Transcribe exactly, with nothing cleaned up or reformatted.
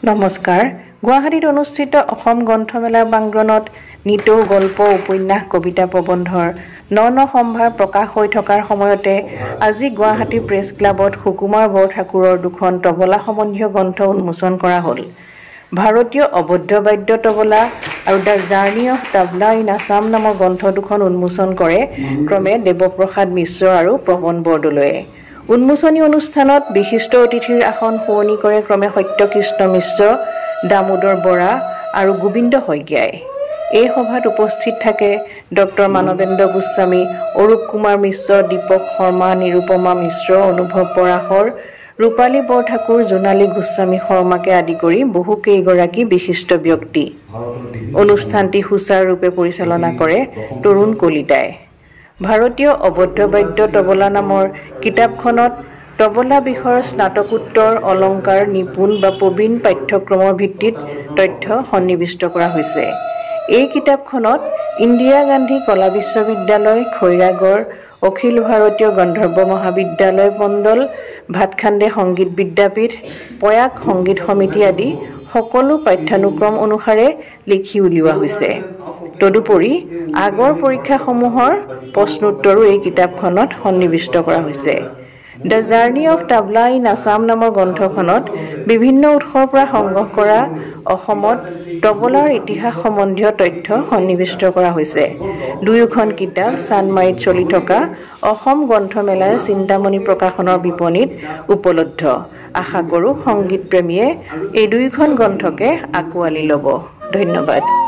নমস্কাৰ গুৱাহাটীত অনুষ্ঠিত অসম গ্ৰন্থমেলাৰ প্ৰাংগণত নিতৌ গল্প উপন্যাস কবিতা প্ৰবন্ধৰ ন ন সম্ভাৰ প্ৰকাশ হৈ থকাৰ সময়তে আজি গুৱাহাটী প্ৰেছ ক্লাবত সুকুমাৰ বৰঠাকুৰৰ দুখন তবলা সম্বন্ধীয় গ্ৰন্থ উন্মোচন কৰা হ'ল। ভাৰতীয় অবদ্ধ বাদ্য তবলা আৰু the journey of tabla in Assam নামৰ গ্ৰন্থ দুখন উন্মোচন কৰে ক্ৰমে দেৱপ্ৰসাদ মিশ্ৰ আৰু প্ৰবন বৰদলৈয়ে। উন্মোচনী অনুষ্ঠানত বিশিষ্ট অতিথিৰ আসন শুৱনি কৰে ক্ৰমে সত্যকৃষ্ণ মিশ্ৰ, দামোদৰ বৰা আৰু গোবিন্দ শইকীয়াই। এই সভাত উপস্থিত থাকে ডক্টৰ মানৱেন্দ্ৰ গোস্বামী, অৰূপ কুমাৰ মিশ্ৰ, দীপক শৰ্মা, নিৰুপমা মিশ্ৰ, অনুভৱ পৰাশৰ, ৰূপালী বৰঠাকুৰ, জোনালী গোস্বামী শৰ্মাকে আদি কৰি বহু কেইগৰাকী বিশিষ্ট ব্যক্তি। অনুষ্ঠানটি সুচাৰুৰূপে পৰিচালনা কৰে তৰুণ কলিতাই। ভাৰতীয় অবদ্ধ বাদ্য তবলা নামৰ কিতাপখনত তবলা বিষয়ৰ স্নাতকোত্তৰ অলংকাৰ নিপুণ বা প্ৰবীণ পাঠ্যক্ৰমৰ ভিত্তিত তথ্য সন্নিৱিষ্ট কৰা হৈছে। এই কিতাপখনত ইন্দিৰা গান্ধী কলা বিশ্ববিদ্যালয়, খৈৰাগড়, অখিল ভাৰতীয় গন্ধৰ্ব মহাবিদ্যালয় মণ্ডল, ভাতখান্দে সংগীত বিদ্যাপীঠ, প্ৰয়াগ সংগীত সমিতি আদি সকলো পাঠ্যানুক্ৰম অনুসাৰে লিখি উলিওৱা হৈছে। তদুপৰি আগৰ পৰীক্ষাসমূহৰ প্ৰশ্নোত্তৰো এই কিতাপখনত সন্নিৱিষ্ট কৰা হৈছে। The journey of tabla in Assam নামৰ গ্ৰন্থখনত বিভিন্ন উৎসৰ পৰা সংগ্ৰহ কৰা অসমত তবলাৰ ইতিহাস সম্বন্ধীয় তথ্য সন্নিৱিষ্ট কৰা হৈছে। দুয়োখন কিতাপ চানমাৰীত চলি থকা অসম গ্ৰন্থমেলাৰ চিন্তামণি প্ৰকাশনৰ বিপণীত উপলব্ধ। আশা কৰোঁ সংগীত প্ৰেমীয়ে এই দুয়োখন গ্ৰন্থকে আঁকোৱালি ল'ব। ধন্যবাদ।